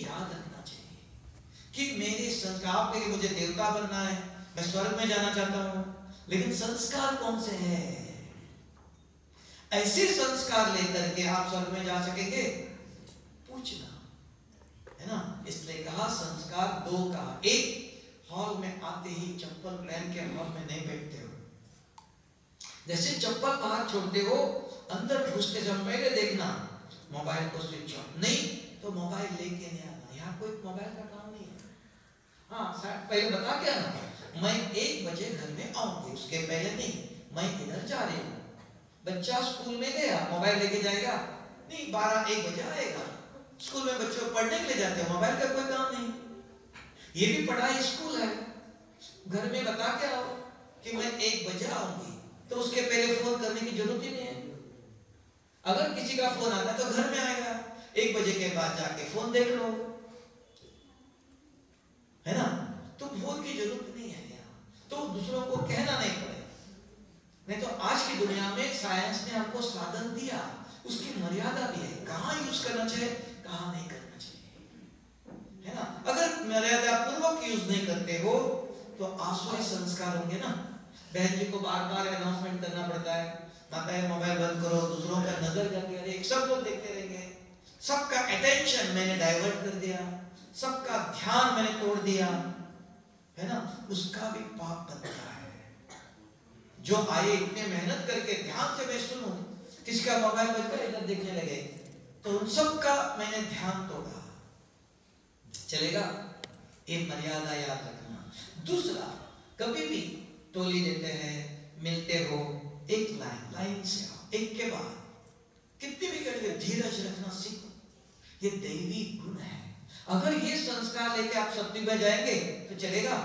याद रखना चाहिए कि मेरे संस्कार के लिए मुझे देवता बनना है, मैं स्वर्ग में जाना चाहता हूं, लेकिन संस्कार कौन से हैं? ऐसे संस्कार लेकर के आप स्वर्ग में जा सकेंगे? पूछना है ना। इसलिए कहा संस्कार दो कहा। एक, हॉल में आते ही चप्पल पहन के हॉल में नहीं बैठते हो। जैसे चप्पल बाहर छोड़ते हो, अंदर घुसते समय पहले देखना मोबाइल को स्विच ऑफ, नहीं तो मोबाइल लेके नहीं आना। यहाँ कोई मोबाइल का काम नहीं है। हाँ, पहले बता के आना, मैं 1 बजे घर में आऊंगी, उसके पहले नहीं, मैं इधर जा रही हूँ। बच्चा स्कूल में गया, मोबाइल लेके जाएगा नहीं, 12-1 बजे आएगा। स्कूल में बच्चों पढ़ने के लिए जाते हैं, मोबाइल का कोई काम नहीं। ये भी पढ़ाई स्कूल है। घर में बता के आओ कि मैं 1 बजे आऊंगी, तो उसके पहले फोन करने की जरूरत ही नहीं है। अगर किसी का फोन आता है तो घर में आएगा, 1 बजे के बाद जाके फोन देख लो, है ना। तो फोन की जरूरत नहीं है यहाँ, तो दूसरों को कहना नहीं पड़े। नहीं तो आज की दुनिया में साइंस ने हमको साधन दिया, उसकी मर्यादा भी है, कहाँ यूज करना चाहिए, कहाँ नहीं करना चाहिए, है ना। अगर मर्यादा पूर्वक यूज नहीं करते हो तो आसुरी संस्कार होंगे ना। बहन जी को बार बार अनाउंसमेंट करना पड़ता है, माताएं मोबाइल बंद करो, दूसरों पर नजर जाती है, सब लोग देखते रहेंगे, सबका अटेंशन मैंने डाइवर्ट कर दिया, सबका ध्यान मैंने तोड़ दिया, है ना। उसका भी पाप बनता है। जो आए इतने मेहनत करके ध्यान से मैं सुनूं, किसका मोबाइल बजकर इधर देखने लगे, तो उन सबका मैंने ध्यान तोड़ा, चलेगा। ये मर्यादा याद रखना। दूसरा, कभी भी टोली देते हैं, मिलते हो, एक लाइन से आओ, एक के बाद कितनी भी करके धीरज रखना सीखो, ये दैवी गुण है। अगर ये संस्कार लेके आप सत्युग में जाएंगे तो चलेगा,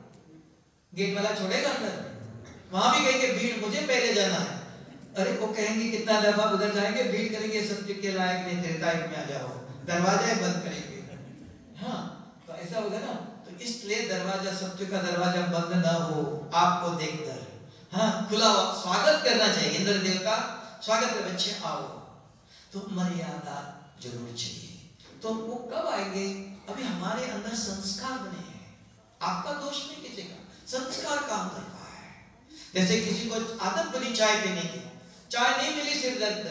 गेट वाला छोड़ेगा अंदर, वहां भी कहेंगे भीड़ मुझे पहले जाना है, अरे वो कहेंगे कितना दफा उधर जाएंगे, भीड़ करेंगे सत्युग के लायक नहीं, त्रेतायुग में आ जाओ, दरवाजा बंद करेंगे। हाँ, तो ऐसा होगा ना। तो इसलिए दरवाजा, सत्युग का दरवाजा बंद ना हो आपको देखकर, हाँ, खुला स्वागत करना चाहिए। इंद्र देवता स्वागत कर, बच्चे आओ, तो मर्यादा जरूर चाहिए। तो वो कब आएंगे? अभी हमारे अंदर संस्कार बने हैं। आपका दोष नहीं किसीका, संस्कार काम करता है। जैसे किसी को आदत बनी चाय पीने की, चाय नहीं मिली सिर दर्द,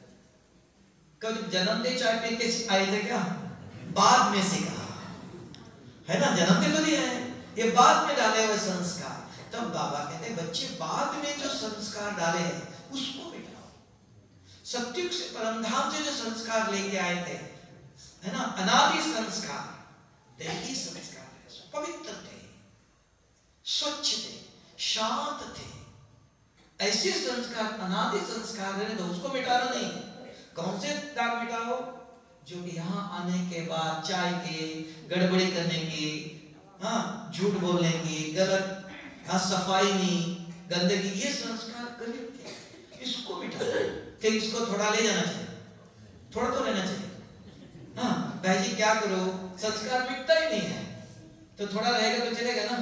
कब जन्म दे चाय पी के आए थे क्या? बाद में सीखा, है ना। जन्म दे तो नहीं है, ये बाद में डाले हुए संस्कार। तब बाबा कहते बच्चे बाद में जो संस्कार डाले हैं उसको मिटाओ। सत्युग से, परमधाम से जो संस्कार लेके आए थे, है ना, अनादि संस्कार, दैवी संस्कार, पवित्र थे, स्वच्छ थे, शांत थे। ऐसे संस्कार, अनादि संस्कार है, तो उसको मिटाना नहीं। कौन से दाग मिटाओ? जो यहाँ आने के बाद चाय के गड़बड़ी करने की, हाँ, झूठ बोलने की, गलत, हाँ, सफाई नहीं, गंदगी, ये संस्कार गरीब थे, इसको मिटाओ। कि इसको थोड़ा ले जाना चाहिए, थोड़ा तो लेना चाहिए। हाँ भाई जी, क्या करो, संस्कार मिटता ही नहीं है, तो थोड़ा रहेगा तो चलेगा ना?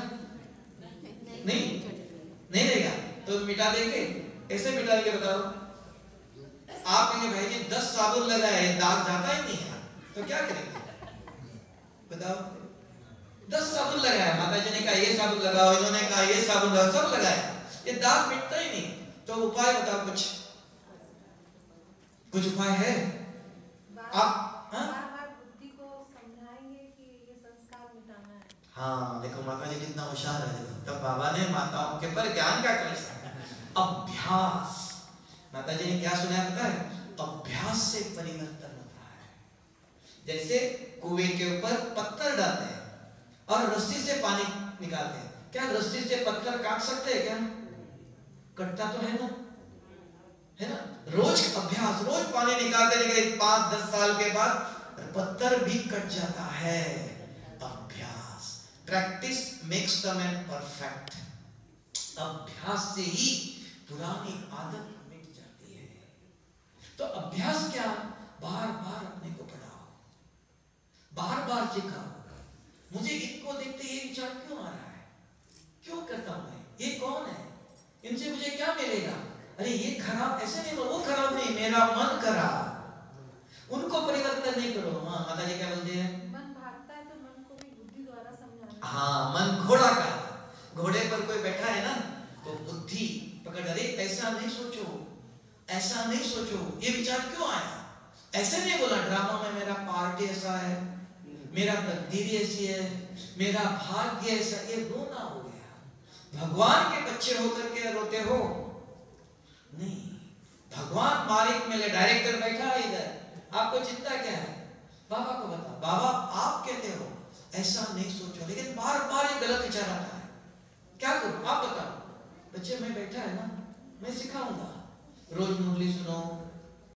नहीं रहेगा तो मिटा देंगे। ऐसे मिटा देंगे बताओ? आप कहेंगे भाई जी 10 साबुन लगाए, दाग जाता ही नहीं है, तो क्या करेंगे बताओ? 10 साबुन लगाया, माता जी ने कहा ये साबुन लगाओ, इन्होंने कहा ये साबुन लगाओ, सब लगाया, ये दाग मिटता ही नहीं, तो उपाय बताओ कुछ उपाय है? आप बुद्धि को समझाएंगे कि ये संस्कार मिटाना है। हाँ देखो माता जी कितना होशियार है। तब बाबा ने माताओं के पर ज्ञान का कलश रखा, अभ्यास। माता जी ने क्या सुनाया पता है? अभ्यास से परिवर्तन होता है। जैसे कुएं के ऊपर पत्थर डालते हैं और रस्सी से पानी निकालते हैं, क्या रस्सी से पत्थर काट सकते हैं क्या? कटता तो है ना, है ना। रोज अभ्यास, रोज पानी निकालते निकले 5-10 साल के बाद पत्थर भी कट जाता है। अभ्यास, practice makes the man perfect. अभ्यास से ही पुरानी आदत मिट जाती है। तो अभ्यास क्या? बार बार अपने को पढ़ाओ, बार बार सिखाओ। मुझे इनको देखते ये विचार क्यों आ रहा है, क्यों करता हूं मैं, ये कौन है, इनसे मुझे क्या मिलेगा? अरे ये खराब, ऐसे नहीं, वो खराब नहीं, मेरा मन खराब। उनको परिवर्तन नहीं करो। हाँ माता जी क्या बोलते हैं? मन भाग हाँ, मन घोड़ा का, घोड़े पर कोई बैठा है ना तो बुद्धि पकड़, अरे ऐसा नहीं सोचो, ऐसा नहीं सोचो, ये विचार क्यों आया, ऐसे नहीं बोला ड्रामा में मेरा पार्ट ऐसा है, मेरा तकदीर ऐसी है, मेरा भाग्य ऐसा, ये रोना हो गया। भगवान के बच्चे होकर के रोते हो नहीं, भगवान मालिक मेरे डायरेक्टर बैठा है इधर, आपको चिंता क्या है, बाबा को बता, बाबा आप कहते हो ऐसा नहीं सोचो, लेकिन बार बार ये गलत विचार आता है, क्या करूं आप बताओ। बच्चे में बैठा है ना, मैं सिखाऊंगा, रोज मुरली सुनो,